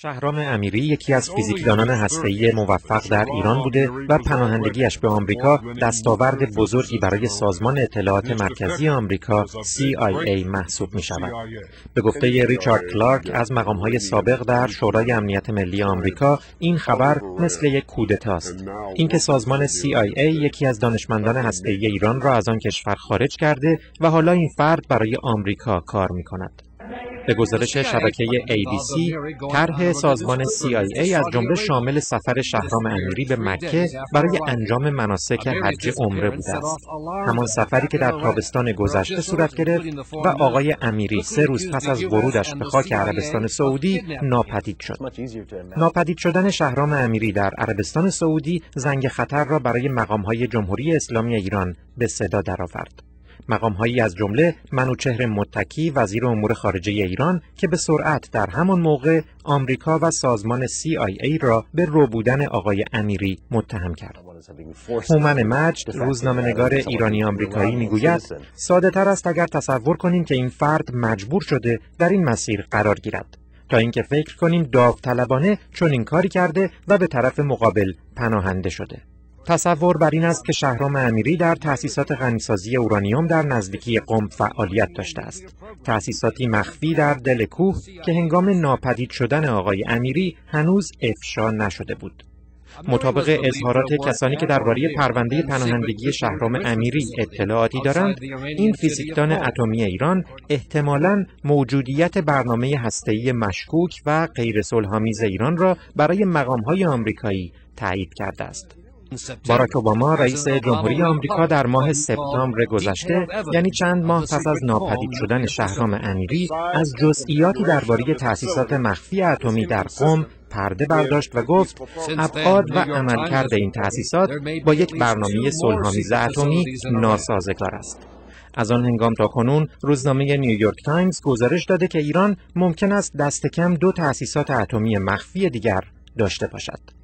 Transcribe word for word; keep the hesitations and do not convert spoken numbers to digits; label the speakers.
Speaker 1: شهرام امیری یکی از فیزیکدانان هسته‌ای موفق در ایران بوده و پناهندگیش به آمریکا دستاورد بزرگی برای سازمان اطلاعات مرکزی آمریکا سی آی ای محسوب می شود. به گفته ریچارد کلارک از مقام‌های سابق در شورای امنیت ملی آمریکا، این خبر مثل یک کودتاست. اینکه سازمان سی آی ای یکی از دانشمندان هسته‌ای ایران را از آن کشور خارج کرده و حالا این فرد برای آمریکا کار می کند. به گزارش شبکه ای بی سی، طرح سازمان سی آی ای از جمله شامل سفر شهرام امیری به مکه برای انجام مناسک حج عمره بوده است. همان سفری که در تابستان گذشته صورت گرفت و آقای امیری سه روز پس از ورودش به خاک عربستان سعودی ناپدید شد. ناپدید شدن شهرام امیری در عربستان سعودی زنگ خطر را برای مقام‌های جمهوری اسلامی ایران به صدا درآورد. مقام‌هایی از جمله منوچهر متکی وزیر امور خارجه ایران که به سرعت در همان موقع آمریکا و سازمان سی آی ای را به روبودن آقای امیری متهم کرد. هومن مجد، روزنامه‌نگار ایرانی آمریکایی، میگوید ساده تر است اگر تصور کنیم که این فرد مجبور شده در این مسیر قرار گیرد تا اینکه فکر کنیم داوطلبانه چنین کاری کرده و به طرف مقابل پناهنده شده. تصور بر این است که شهرام امیری در تأسیسات غنیسازی اورانیوم در نزدیکی قم فعالیت داشته است. تأسیساتی مخفی در دل کوه که هنگام ناپدید شدن آقای امیری هنوز افشا نشده بود. مطابق اظهارات کسانی که درباره پرونده پناهندگی شهرام امیری اطلاعاتی دارند، این فیزیکدان اتمی ایران احتمالاً موجودیت برنامه هسته‌ای مشکوک و غیر صلح‌آمیز ایران را برای مقام‌های آمریکایی تایید کرده است. باراک اوباما رئیس جمهوری آمریکا در ماه سپتامبر گذشته، یعنی چند ماه پس از ناپدید شدن شهرام امیری، از جزئیاتی درباره تأسیسات مخفی اتمی در قم پرده برداشت و گفت ابعاد و عملکرد این تأسیسات با یک برنامه صلح‌آمیز اتمی ناسازگار است. از آن هنگام تا کنون روزنامه نیویورک تایمز گزارش داده که ایران ممکن است دست کم دو تأسیسات اتمی مخفی دیگر داشته باشد.